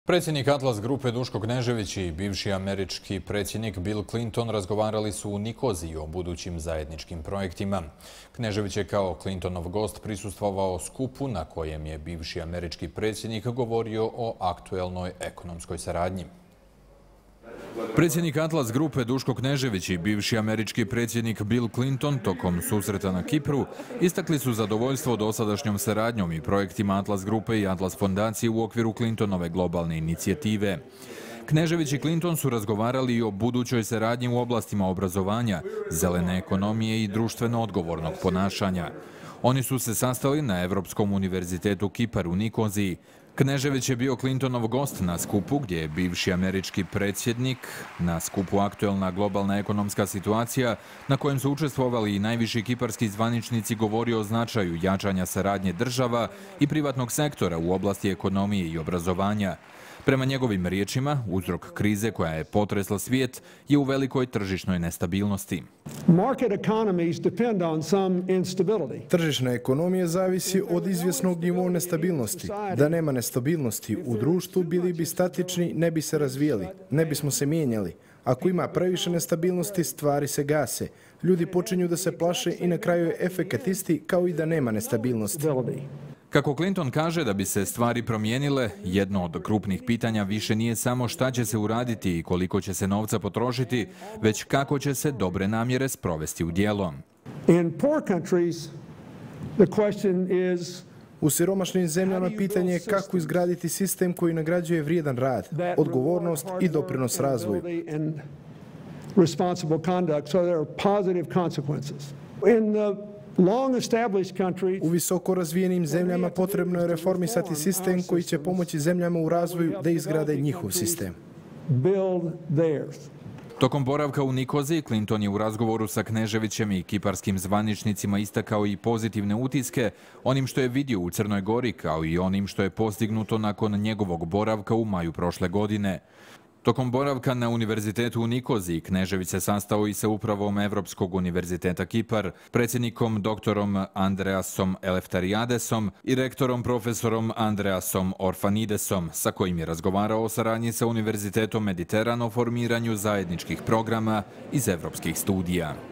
Predsjednik Atlas grupe Duško Knežević i bivši američki predsjednik Bill Clinton razgovarali su u Nikoziji o budućim zajedničkim projektima. Knežević je kao Clintonov gost prisustvovao skupu na kojem je bivši američki predsjednik govorio o aktuelnoj ekonomskoj saradnji. Predsjednik Atlas grupe Duško Knežević i bivši američki predsjednik Bill Clinton tokom susreta na Kipru istakli su zadovoljstvo dosadašnjom saradnjom i projektima Atlas grupe i Atlas fondacije u okviru Clintonove globalne inicijative. Knežević i Clinton su razgovarali i o budućoj saradnji u oblastima obrazovanja, zelene ekonomije i društveno odgovornog ponašanja. Oni su se sastali na Evropskom univerzitetu Kipar u Nikoziji. Knežević je bio Clintonov gost na skupu gdje je bivši američki predsjednik na skupu Aktuelna globalna ekonomska situacija, na kojem su učestvovali i najviši kiparski zvaničnici, govorio o značaju jačanja saradnje država i privatnog sektora u oblasti ekonomije i obrazovanja. Prema njegovim riječima, uzrok krize koja je potresla svijet je u velikoj tržišnoj nestabilnosti. Tržišna ekonomija zavisi od izvjesnog nivoa nestabilnosti. Da nema nestabilnosti u društvu, bili bi statični, ne bi se razvijali, ne bismo se mijenjali. Ako ima previše nestabilnosti, stvari se gase. Ljudi počinju da se plaše i na kraju je efekat isti kao i da nema nestabilnosti. Kako Clinton kaže, da bi se stvari promijenile, jedno od krupnih pitanja više nije samo šta će se uraditi i koliko će se novca potrošiti, već kako će se dobre namjere sprovesti u djelo. U siromašnim zemljama pitanje je kako izgraditi sistem koji nagrađuje vrijedan rad, odgovornost i doprinos razvoju. U visoko razvijenim zemljama potrebno je reformisati sistem koji će pomoći zemljama u razvoju da izgrade njihov sistem. Tokom boravka u Nikoziji, Clinton je u razgovoru sa Kneževićem i kiparskim zvaničnicima istakao i pozitivne utiske onim što je vidio u Crnoj Gori, kao i onim što je postignuto nakon njegovog boravka u maju prošle godine. Tokom boravka na univerzitetu u Nikoziji, Knežević se sastao i sa upravom Evropskog univerziteta Kipar, predsjednikom doktorom Andreasom Eleftariadesom i rektorom profesorom Andreasom Orfanidesom, sa kojim je razgovarao o saradnji sa Univerzitetom Mediteran o formiranju zajedničkih programa iz evropskih studija.